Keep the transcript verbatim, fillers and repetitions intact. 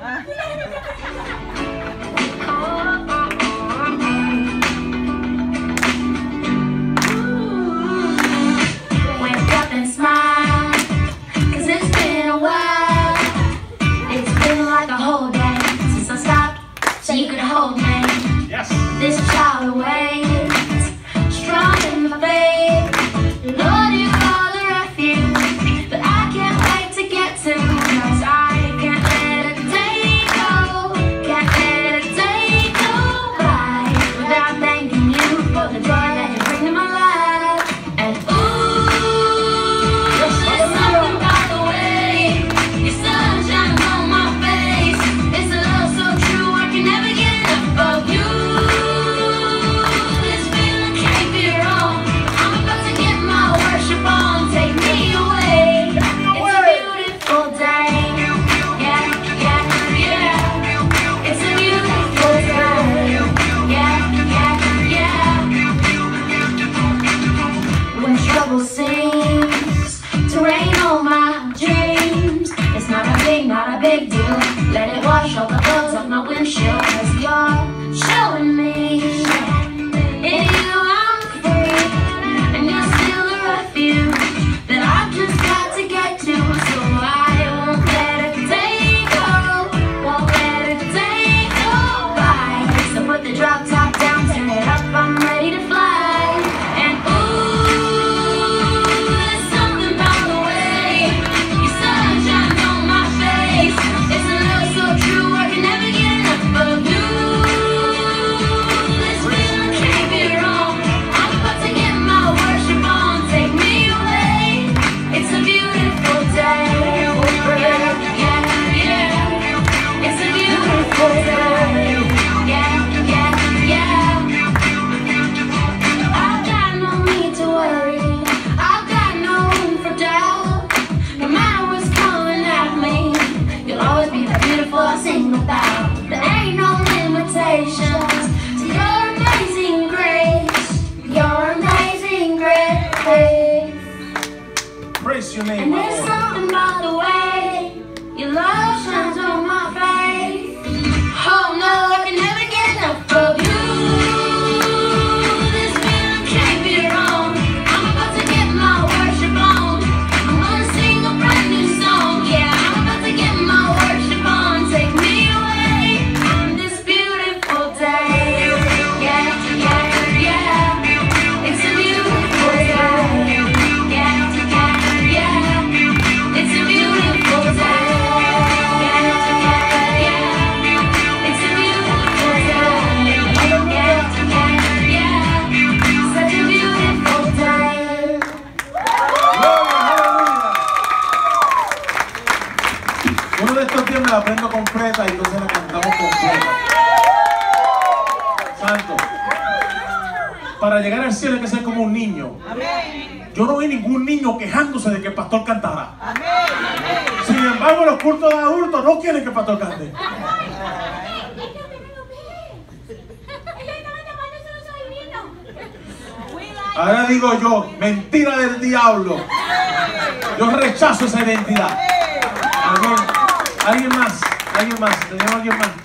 Wake up and smile, 'cause it's been a while. It's been like a whole day since I stopped so you could hold me. Yes. This child awaits, strong in my faith. Lord, you are the refuge, but I can't wait to get to. 'Cause I can't let a day go, can't let a day go by without thanking you for the joy that you bring to my life. And ooh, there's something about the way your sunshine on my face. It's a love so true I can never get enough of you. This feeling can't be wrong. I'm about to get my worship on. Take me away. It's a beautiful day. Yeah, yeah, yeah. It's a beautiful day. Yeah, yeah, yeah. When trouble seems to rain on my dreams, it's not a big, not a big deal. Let it wash all the bugs off my windshield. 'Cause you're showing me in you I'm free, and you're still a refuge that I've just got to get to. So I won't let a day go, won't let a day go by. So put the drop top down, turn it up, I'm ready to fly. And ooh, there's something about the way your sunshine on my face. It's a love so true I can never get enough of you. This feeling can't be wrong. I'm about to get my worship on. Take me away. It's a beautiful day. Yeah, yeah, yeah. It's a beautiful day. Yeah, yeah, yeah. I've got no need to worry. I've got no room for doubt. No matter what's coming at me, you'll always be the beautiful I sing about. There ain't no limitations to your amazing grace. Your amazing grace. Praise your name, And my there's Lord. something about the way your love shines on my face. Oh no, I can never get enough of you. This feeling can't be wrong. I'm about to get my worship on. I'm gonna sing a brand new song. Yeah, I'm about to get my worship on. Take me away on this beautiful day. Yeah, yeah, yeah. It's a beautiful day. Yeah, yeah, yeah. It's a beautiful day. Yeah, yeah, yeah. It's a beautiful day. Yeah, yeah, yeah. Such a beautiful day. Gloria, aleluya. Uno de estos días me la aprendo completa y entonces la cantamos completa. Santo. Para llegar al cielo hay que ser como un niño. Yo no vi ningún niño quejándose de que el pastor cantara. Sin embargo, los cultos de adultos no quieren que el pastor cante. Ahora digo yo, mentira del diablo. Yo rechazo esa identidad. Amén. ¿Alguien más? ¿Alguien más? ¿Tenemos alguien más?